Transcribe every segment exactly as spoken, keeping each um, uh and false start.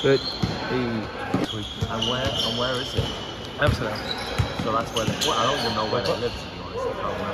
Good. Hey. And where and where is it? Amsterdam. So that's where they, well, I don't even know where they live, to be honest. I can't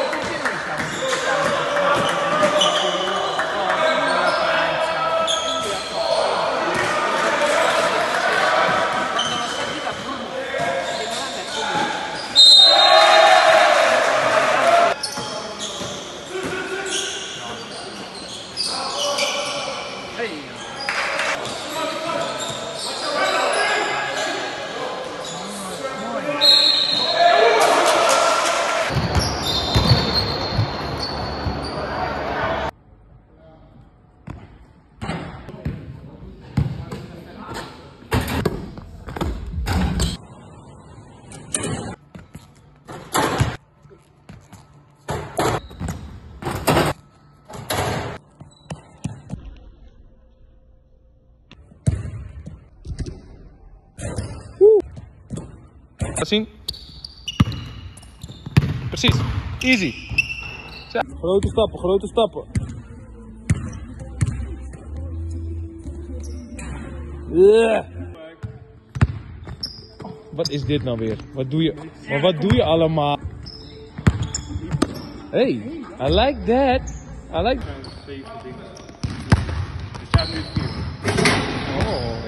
Laat zien. Precies. Easy. Zo. Grote stappen, grote stappen. Yeah. Wat is dit nou weer? Wat doe je? Maar wat doe je allemaal? Hey, I like that. I like. Oh.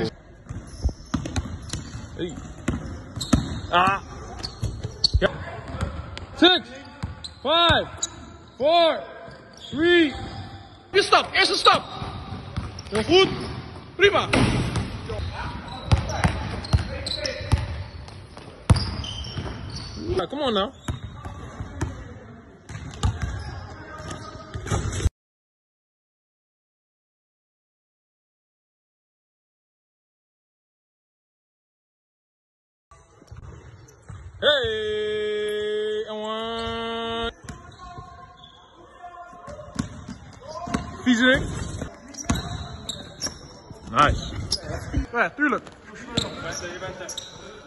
Hey. Ah. Ja. Six, five, four, three. Eerste stap, eerste stap. Heel goed. Prima. Ja, come on now. Hey, and one. Viezerik. Nice. Ja, tuurlijk. Je bent er.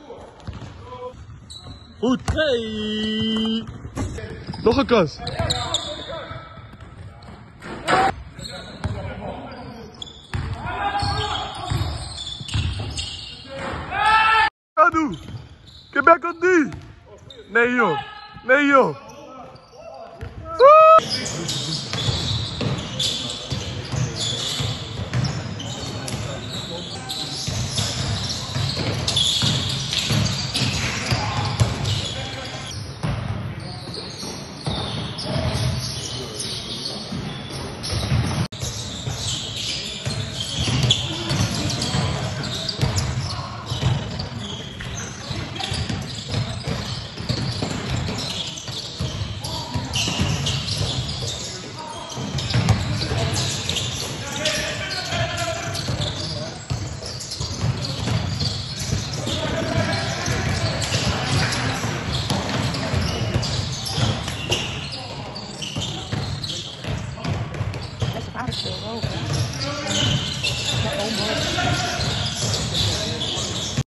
Goed. Hey. Nog een kas. Aduh. Quebec on die! Nee joh! Nee joh! Woe!